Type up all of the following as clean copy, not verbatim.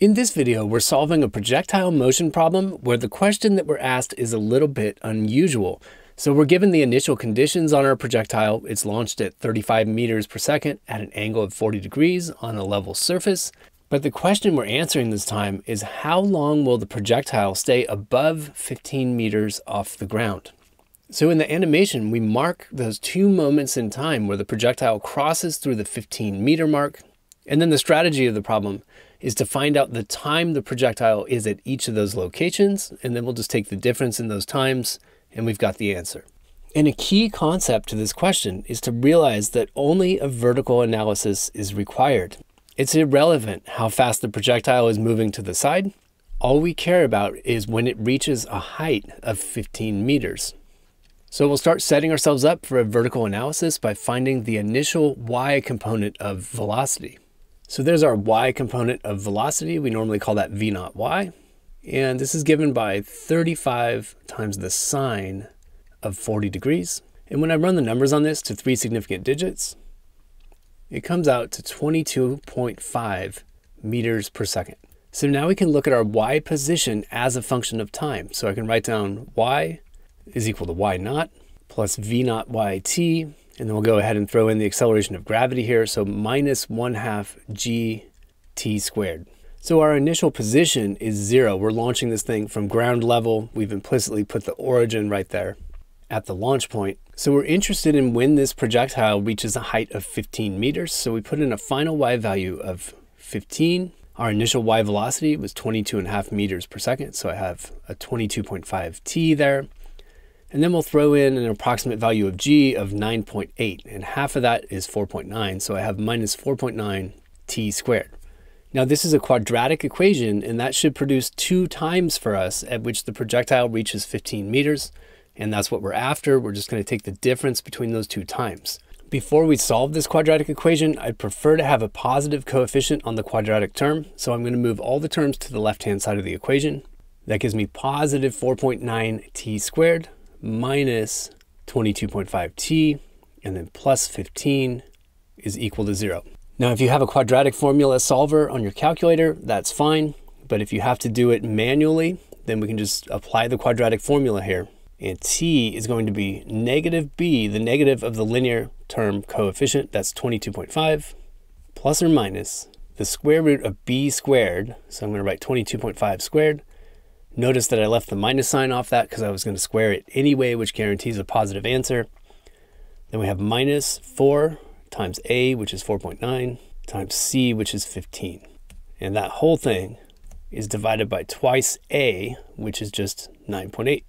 In this video, we're solving a projectile motion problem where the question that we're asked is a little bit unusual. So we're given the initial conditions on our projectile. It's launched at 35 meters per second at an angle of 40 degrees on a level surface. But the question we're answering this time is how long will the projectile stay above 15 meters off the ground? So in the animation, we mark those two moments in time where the projectile crosses through the 15-meter mark. And then the strategy of the problem is to find out the time the projectile is at each of those locations, and then we'll just take the difference in those times, and we've got the answer. And a key concept to this question is to realize that only a vertical analysis is required. It's irrelevant how fast the projectile is moving to the side. All we care about is when it reaches a height of 15 meters. So we'll start setting ourselves up for a vertical analysis by finding the initial y component of velocity. So there's our y component of velocity. We normally call that v naught y. And this is given by 35 times the sine of 40 degrees. And when I run the numbers on this to 3 significant digits, it comes out to 22.5 meters per second. So now we can look at our y position as a function of time. So I can write down y is equal to y naught plus v naught yt. And then we'll go ahead and throw in the acceleration of gravity here. So minus 1/2 gt squared. So our initial position is 0. We're launching this thing from ground level. We've implicitly put the origin right there at the launch point. So we're interested in when this projectile reaches a height of 15 meters. So we put in a final y value of 15. Our initial y velocity was 22.5 meters per second. So I have a 22.5 t there. And then we'll throw in an approximate value of g of 9.8, and half of that is 4.9, so I have minus 4.9 t squared. Now this is a quadratic equation, and that should produce 2 times for us at which the projectile reaches 15 meters, and that's what we're after. We're just going to take the difference between those 2 times. Before we solve this quadratic equation, I'd prefer to have a positive coefficient on the quadratic term, so I'm going to move all the terms to the left-hand side of the equation. That gives me positive 4.9 t squared minus 22.5 t, and then plus 15 is equal to 0. Now, if you have a quadratic formula solver on your calculator, that's fine. But if you have to do it manually, then we can just apply the quadratic formula here. And t is going to be negative b, the negative of the linear term coefficient, that's 22.5, plus or minus the square root of b squared. So I'm going to write 22.5 squared. Notice that I left the minus sign off that because I was going to square it anyway, which guarantees a positive answer. Then we have minus 4 times a, which is 4.9, times c, which is 15. And that whole thing is divided by twice a, which is just 9.8.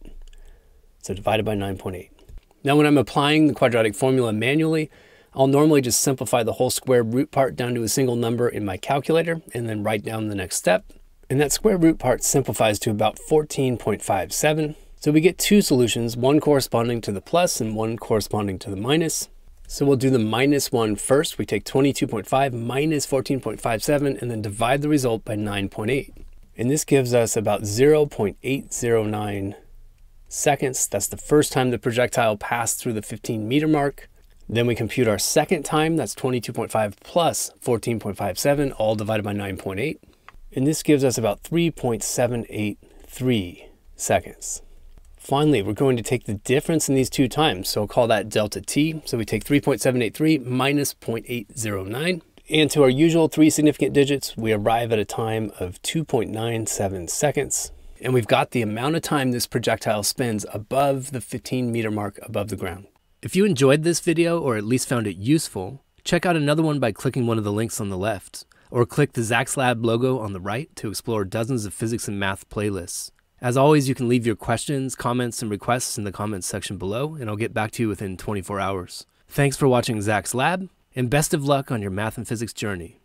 So divided by 9.8. Now when I'm applying the quadratic formula manually, I'll normally just simplify the whole square root part down to a single number in my calculator and then write down the next step. And that square root part simplifies to about 14.57. So we get 2 solutions, one corresponding to the plus and one corresponding to the minus. So we'll do the minus one first. We take 22.5 minus 14.57 and then divide the result by 9.8. And this gives us about 0.809 seconds. That's the first time the projectile passed through the 15-meter mark. Then we compute our second time. That's 22.5 plus 14.57, all divided by 9.8. And this gives us about 3.783 seconds. Finally, we're going to take the difference in these 2 times. So I'll call that delta t. So we take 3.783 minus 0.809. And to our usual 3 significant digits, we arrive at a time of 2.97 seconds. And we've got the amount of time this projectile spends above the 15-meter mark above the ground. If you enjoyed this video, or at least found it useful, check out another one by clicking one of the links on the left. Or click the Zach's Lab logo on the right to explore dozens of physics and math playlists. As always, you can leave your questions, comments, and requests in the comments section below, and I'll get back to you within 24 hours. Thanks for watching Zach's Lab, and best of luck on your math and physics journey.